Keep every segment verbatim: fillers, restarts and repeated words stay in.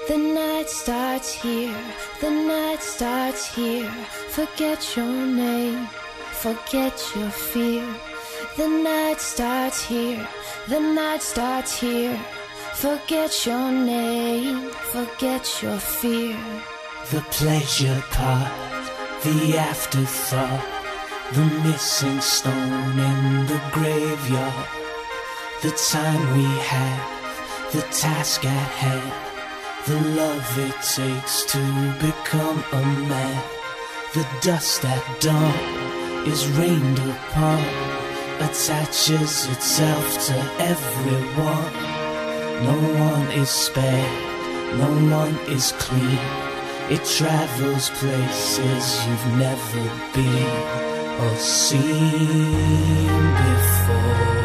The night starts here, the night starts here. Forget your name, forget your fear. The night starts here, the night starts here. Forget your name, forget your fear. The pleasure part, the afterthought, the missing stone in the graveyard. The time we have, the task at hand, the love it takes to become a man. The dust at dawn is rained upon, attaches itself to everyone. No one is spared, no one is clean. It travels places you've never been or seen before.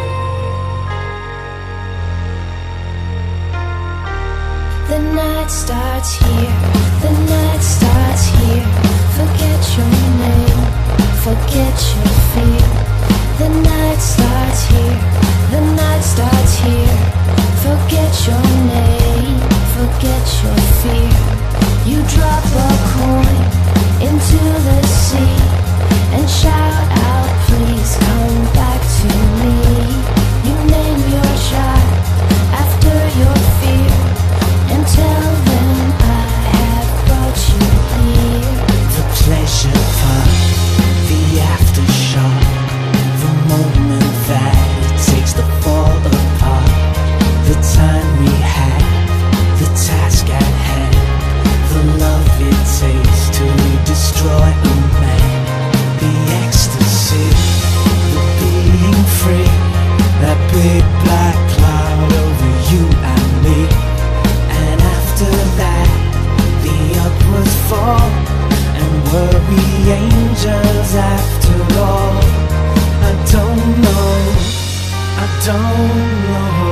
The night starts here, the night starts here. Forget your name, forget your fear. The night starts here, the night starts here. Forget your name, forget your fear. You drop a coin into the sea and shout out, please come back to me. You name your child after your fear and tell them I have brought you here. The pleasure part, the aftershock, the moment that it takes to fall apart. The time we have, the task at hand, the love it takes to destroy a man. The ecstasy, the being free, that big black cloud over you and me. And after that, the upward fall, and were we angels after all? I don't know, I don't know.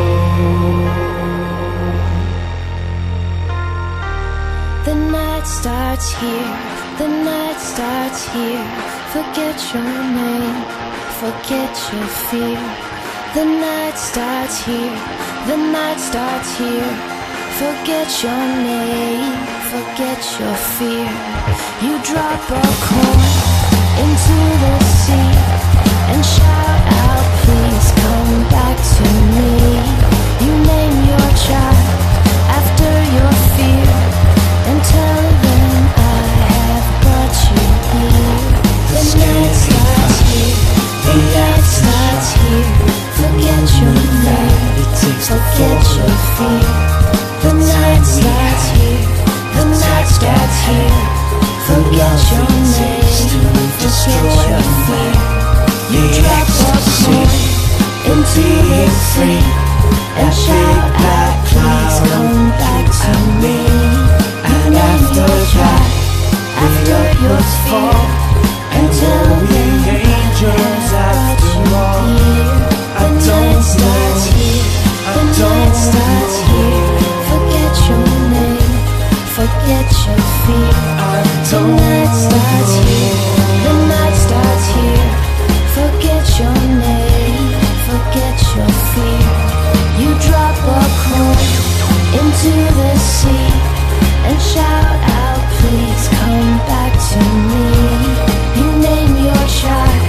The night starts here, the night starts here. Forget your name, forget your fear. The night starts here, the night starts here. Forget your name, forget your fear. You drop a coin into the sea and shout out, please come back to me. You name your child after your fear and tell them I have brought you here. The night starts here, the night starts here. Forget your name, forget your fear. The night starts here, the night starts here. Forget your name, forget your fear. You drop a coin into the sea and shout out, please come back to me. And after that, after your fear, and tell them angels after all. the night starts here, the night starts here. Forget your name, forget your fear. The night starts here, the night starts here. Forget your name, forget your fear. You drop a coin into the sea and shout out, please come back to me. You name your child